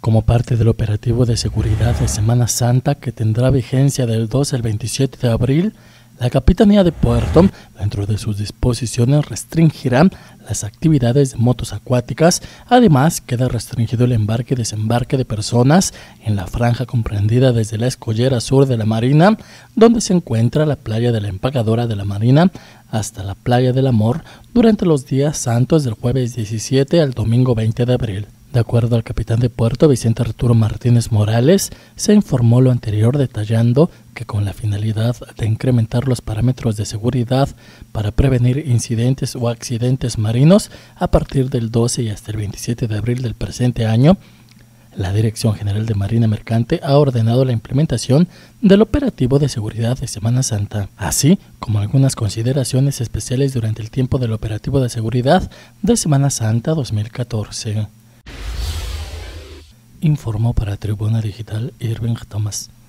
Como parte del operativo de seguridad de Semana Santa que tendrá vigencia del 2 al 27 de abril, la Capitanía de Puerto, dentro de sus disposiciones, restringirá las actividades de motos acuáticas. Además, queda restringido el embarque y desembarque de personas en la franja comprendida desde la escollera sur de la Marina, donde se encuentra la playa de la Empagadora de la Marina, hasta la playa del Amor, durante los días santos del jueves 17 al domingo 20 de abril. De acuerdo al capitán de puerto, Vicente Arturo Martínez Morales, se informó lo anterior detallando que con la finalidad de incrementar los parámetros de seguridad para prevenir incidentes o accidentes marinos, a partir del 12 y hasta el 27 de abril del presente año, la Dirección General de Marina Mercante ha ordenado la implementación del operativo de seguridad de Semana Santa, así como algunas consideraciones especiales durante el tiempo del operativo de seguridad de Semana Santa 2014. Informó para Tribuna Digital Irving Thomas.